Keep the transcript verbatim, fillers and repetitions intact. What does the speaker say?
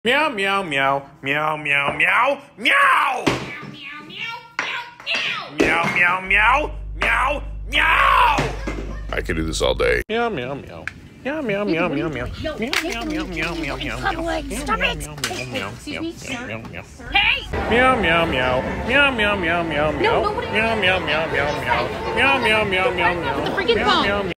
Meow, meow, meow, meow, meow, meow, meow! Meow, meow, meow, meow, meow! I could do this all day. Meow, meow, meow. Meow, meow, meow, meow, meow. Meow, meow, meow, meow, meow, meow. Stop it! Excuse me, sir. Hey! Meow, meow, meow. Meow, meow, meow, meow, meow. No, nobody- Meow, meow, meow, meow, meow. Meow, meow, meow, meow, meow. The freaking Meow, phone. meow, meow.